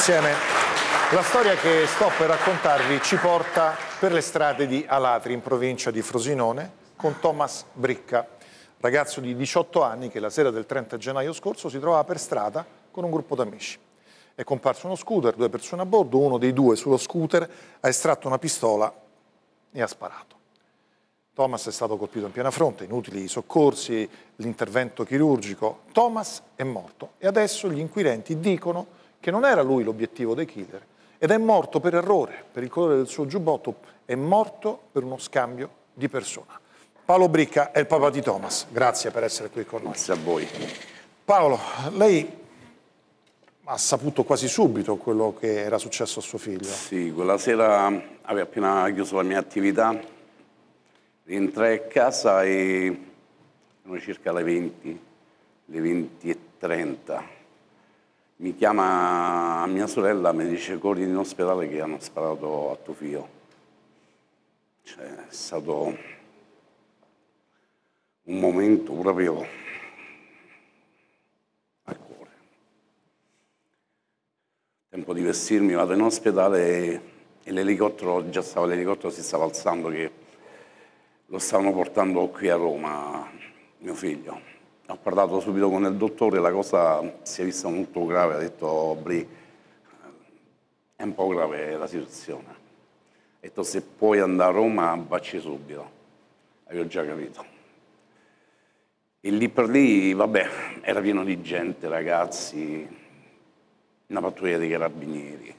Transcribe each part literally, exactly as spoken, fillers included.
insieme. La storia che sto per raccontarvi ci porta per le strade di Alatri, in provincia di Frosinone, con Thomas Bricca, ragazzo di diciotto anni che la sera del trenta gennaio scorso si trovava per strada con un gruppo d'amici. È comparso uno scooter, due persone a bordo, uno dei due sullo scooter ha estratto una pistola e ha sparato. Thomas è stato colpito in piena fronte, inutili i soccorsi, l'intervento chirurgico. Thomas è morto e adesso gli inquirenti dicono che non era lui l'obiettivo dei killer ed è morto per errore, per il colore del suo giubbotto, è morto per uno scambio di persona. Paolo Bricca è il papà di Thomas, grazie per essere qui con noi. Grazie a voi. Paolo, lei ha saputo quasi subito quello che era successo a suo figlio. Sì, quella sera avevo appena chiuso la mia attività, rientrai a casa e erano circa le venti, le venti e trenta. Mi chiama mia sorella, mi dice corri in ospedale che hanno sparato a tuo figlio. Cioè, è stato un momento proprio al cuore. Tempo di vestirmi, vado in ospedale e, e l'elicottero, già stava l'elicottero, si stava alzando che lo stavano portando qui a Roma, mio figlio. Ho parlato subito con il dottore, la cosa si è vista molto grave, ha detto Bri, è un po' grave la situazione. Ha detto se puoi andare a Roma vacci subito, avevo già capito. E lì per lì, vabbè, era pieno di gente, ragazzi, una pattuglia dei carabinieri.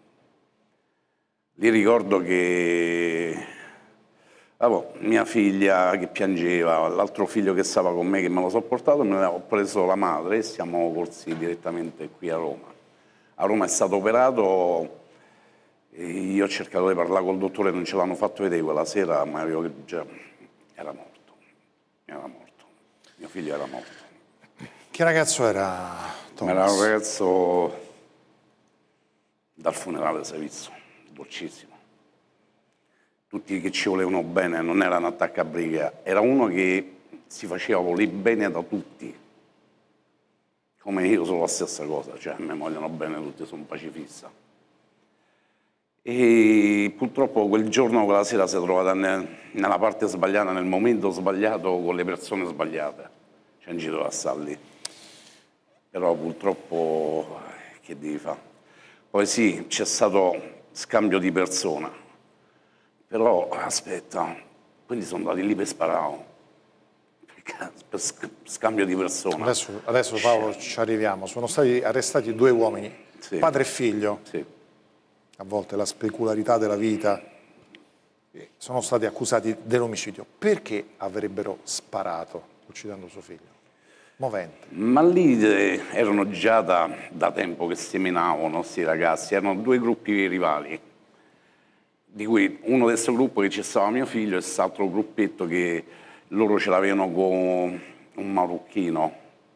Lì ricordo che Allora, mia figlia che piangeva, l'altro figlio che stava con me che me lo so portato, me ho preso la madre e siamo corsi direttamente qui a Roma. A Roma è stato operato e io ho cercato di parlare col dottore, non ce l'hanno fatto vedere quella sera, ma avevo che già era morto, era morto, mio figlio era morto. Che ragazzo era Thomas? Era un ragazzo dal funerale, si è visto, dolcissimo. Tutti che ci volevano bene, non era un attaccabriga, era uno che si faceva volere bene da tutti. Come io sono la stessa cosa, cioè mi vogliono bene tutti, sono un pacifista. E purtroppo quel giorno, quella sera, si è trovata nel, nella parte sbagliata, nel momento sbagliato, con le persone sbagliate. Cioè non ci doveva stare lì. Però purtroppo, che devi fare? Poi sì, c'è stato scambio di persona. Però, aspetta, quelli sono andati lì per sparare, per scambio di persone. Adesso, adesso Paolo ci arriviamo, sono stati arrestati due uomini, sì. Padre e figlio, sì. A volte la specularità della vita, sono stati accusati dell'omicidio. Perché avrebbero sparato uccidendo suo figlio? Movente. Ma lì eh, erano già da, da tempo che seminavano questi ragazzi, erano due gruppi rivali. Di cui uno di questo gruppo che c'è stato mio figlio e quest'altro gruppetto che loro ce l'avevano con un marocchino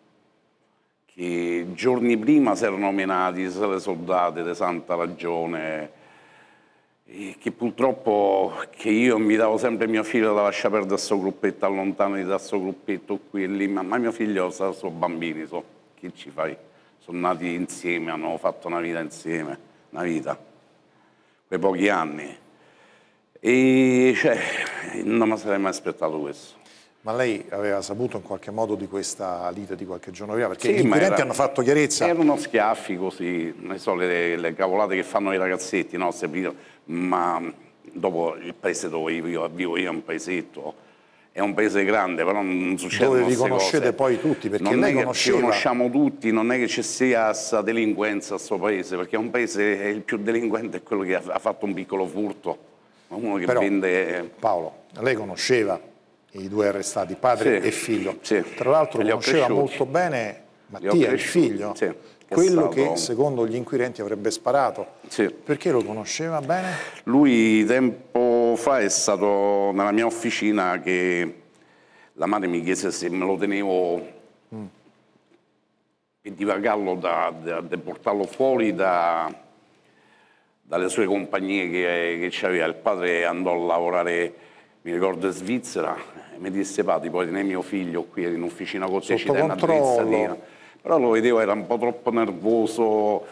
che giorni prima si erano menati le soldate di Santa Ragione e che purtroppo che io invitavo sempre mio figlio da lasciare perdere questo gruppetto, allontanati da questo gruppetto qui e lì, ma, ma mio figlio sono so bambini, so, che ci fai? Sono nati insieme, hanno fatto una vita insieme, una vita, quei pochi anni. E cioè, non mi sarei mai aspettato questo. Ma lei aveva saputo in qualche modo di questa lite di qualche giorno prima? Perché sì, gli inquirenti era, hanno fatto chiarezza. Erano schiaffi così, non so, le, le cavolate che fanno i ragazzetti, no? Se, ma dopo il paese dove io vivo io è un paesetto, è un paese grande, però non succedono dove vi queste conoscete cose. Poi tutti, perché non lei è che conosceva... ci conosciamo tutti, non è che ci sia questa delinquenza a questo paese, perché è un paese, il più delinquente è quello che ha, ha fatto un piccolo furto. Uno che Però, vende... Paolo, lei conosceva i due arrestati, padre sì, e figlio. Sì. Tra l'altro conosceva molto bene Mattia, il figlio, sì, che quello stato... che secondo gli inquirenti avrebbe sparato. Sì. Perché lo conosceva bene? Lui tempo fa è stato nella mia officina che la madre mi chiese se me lo tenevo mm. per divagarlo, da, da, da portarlo fuori da... dalle sue compagnie che, che c'aveva. Il padre andò a lavorare, mi ricordo, in Svizzera, e mi disse, padre, poi tenere mio figlio qui in officina con te, ci dai una drezzatina. Però lo vedevo, era un po' troppo nervoso,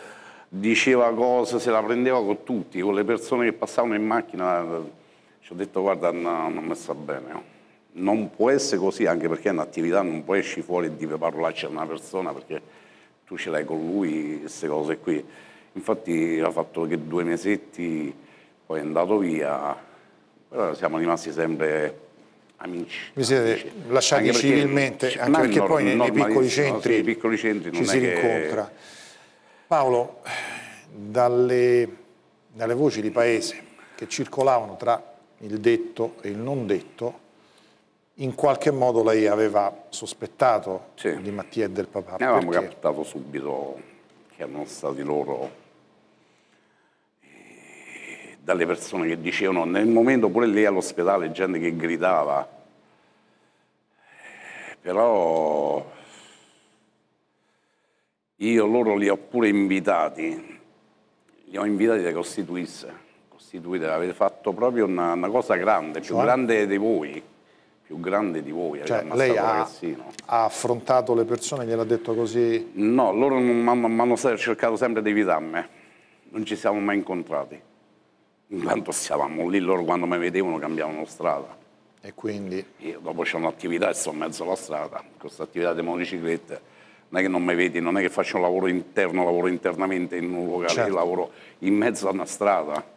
diceva cose, se la prendeva con tutti, con le persone che passavano in macchina. Ci ho detto guarda, no, non mi sta bene, no. Non può essere così, anche perché è un'attività, non puoi esci fuori e dire parolacce a una persona perché tu ce l'hai con lui, queste cose qui. Infatti ha fatto che due mesetti, poi è andato via, però siamo rimasti sempre amici. Vi siete amici. lasciati Anche civilmente, perché, anche perché no, poi nei, nei piccoli centri, sì, piccoli centri ci non si è che... rincontra. Paolo, dalle, dalle voci di paese che circolavano tra il detto e il non detto, in qualche modo lei aveva sospettato sì. di Mattia e del papà. Ne avevamo perché? captato subito che erano stati loro, eh, dalle persone che dicevano, nel momento pure lì all'ospedale, gente che gridava, eh, però io loro li ho pure invitati, li ho invitati a costituirsi. Avete fatto proprio una, una cosa grande, più cioè? grande di voi, più grande di voi. Cioè, lei ha, ha affrontato le persone, gliel'ha detto così? No, loro mi hanno cercato sempre di evitarmi, non ci siamo mai incontrati. Intanto stavamo lì, loro quando mi vedevano cambiavano strada. E quindi? Io dopo c'ho un'attività e sto in mezzo alla strada, questa attività di motociclette. Non è che non mi vedi, non è che faccio un lavoro interno, lavoro internamente in un locale, certo. Io lavoro in mezzo a una strada.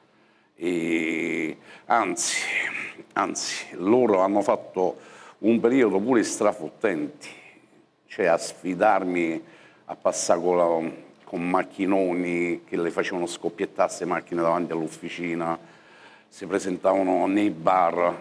E anzi, anzi, loro hanno fatto un periodo pure strafottenti, cioè a sfidarmi a passare con, la, con macchinoni che le facevano scoppiettare queste macchine davanti all'officina, si presentavano nei bar.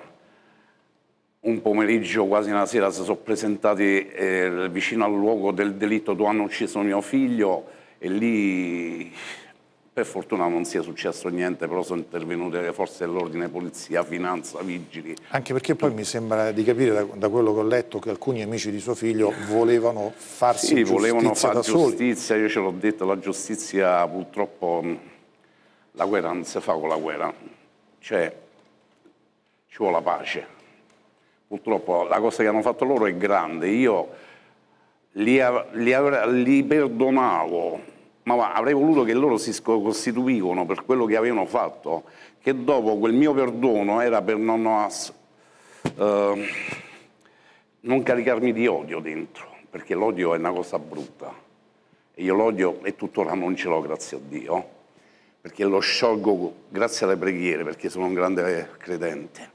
Un pomeriggio, quasi una sera, si sono presentati eh, vicino al luogo del delitto dove hanno ucciso mio figlio e lì... Per fortuna non sia successo niente, però sono intervenute le forze dell'ordine, polizia, finanza, vigili. Anche perché poi mi sembra di capire da, da quello che ho letto che alcuni amici di suo figlio volevano farsi sì, giustizia volevano fare da giustizia, soli. Io ce l'ho detto, la giustizia purtroppo, la guerra non si fa con la guerra, cioè ci vuole la pace. Purtroppo la cosa che hanno fatto loro è grande, io li, li, li perdonavo. Ma avrei voluto che loro si costituivano per quello che avevano fatto, che dopo quel mio perdono era per non, uh, non caricarmi di odio dentro, perché l'odio è una cosa brutta. E io l'odio e tuttora non ce l'ho, grazie a Dio, perché lo sciolgo grazie alle preghiere, perché sono un grande credente.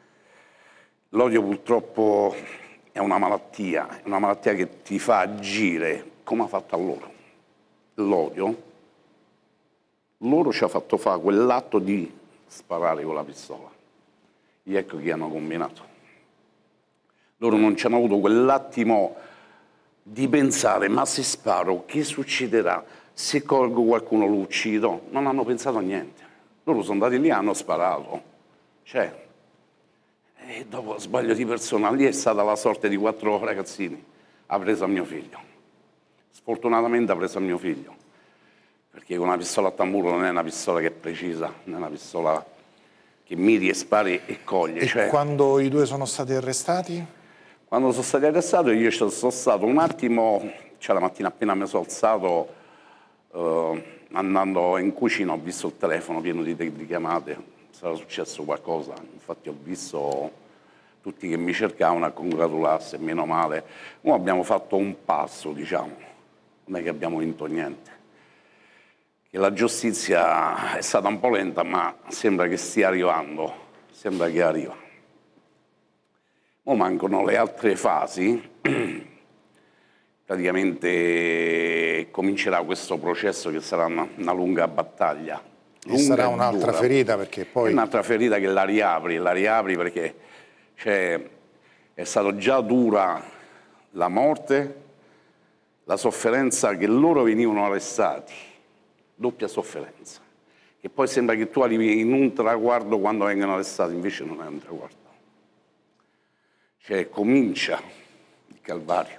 L'odio purtroppo è una malattia, è una malattia che ti fa agire come ha fatto a loro. L'odio, loro ci ha fatto fare quell'atto di sparare con la pistola. E ecco chi hanno combinato. Loro non ci hanno avuto quell'attimo di pensare, ma se sparo, che succederà? Se colgo qualcuno lo uccido? Non hanno pensato a niente. Loro sono andati lì e hanno sparato. Cioè, e dopo sbaglio di persona, lì è stata la sorte di quattro ragazzini. Ha preso a mio figlio. Sfortunatamente ha preso a mio figlio, perché con una pistola a tamburo non è una pistola che è precisa, non è una pistola che miri e spari e coglie. E cioè, quando i due sono stati arrestati? Quando sono stati arrestati io sono stato un attimo, cioè la mattina appena mi sono alzato, eh, andando in cucina ho visto il telefono pieno di, di chiamate, sarà successo qualcosa, infatti ho visto... tutti che mi cercavano a congratularsi, meno male. Noi abbiamo fatto un passo, diciamo, non è che abbiamo vinto niente. Che la giustizia è stata un po' lenta, ma sembra che stia arrivando, sembra che arriva. Ora mancano le altre fasi, praticamente comincerà questo processo che sarà una, una lunga battaglia. E sarà un'altra ferita perché poi... È un'altra ferita che la riapri, la riapri perché... Cioè, è stata già dura la morte, la sofferenza che loro venivano arrestati, doppia sofferenza. E poi sembra che tu arrivi in un traguardo quando vengono arrestati, invece non è un traguardo. Cioè, comincia il calvario.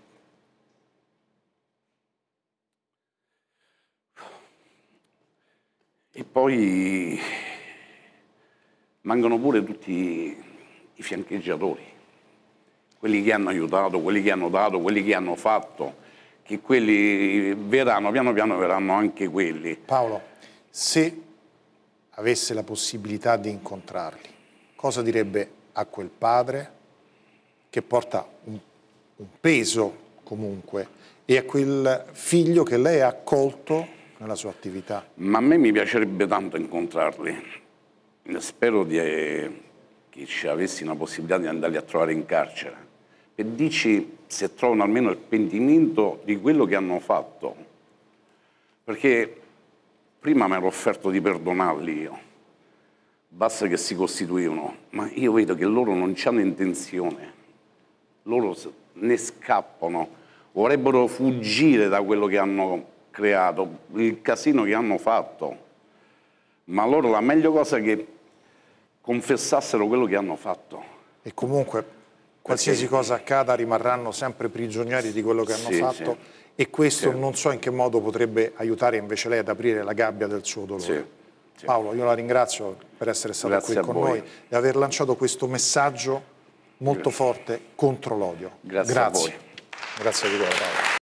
E poi mancano pure tutti i fiancheggiatori, quelli che hanno aiutato, quelli che hanno dato, quelli che hanno fatto, che quelli verranno, piano piano verranno anche quelli. Paolo, se avesse la possibilità di incontrarli, cosa direbbe a quel padre che porta un, un peso comunque e a quel figlio che lei ha accolto nella sua attività? Ma a me mi piacerebbe tanto incontrarli. Spero di, eh, che ci avessi una possibilità di andarli a trovare in carcere. E dici se trovano almeno il pentimento di quello che hanno fatto. Perché prima mi ero offerto di perdonarli io. Basta che si costituivano. Ma io vedo che loro non hanno intenzione. Loro ne scappano. Vorrebbero fuggire da quello che hanno creato, il casino che hanno fatto. Ma loro la meglio cosa è che confessassero quello che hanno fatto. E comunque qualsiasi Perché... cosa accada rimarranno sempre prigionieri di quello che hanno sì, fatto sì. E questo sì. non so in che modo potrebbe aiutare invece lei ad aprire la gabbia del suo dolore. Sì, sì. Paolo, io la ringrazio per essere stato Grazie qui con noi e aver lanciato questo messaggio molto Grazie. forte contro l'odio. Grazie, Grazie a voi. Grazie di cuore, Paolo.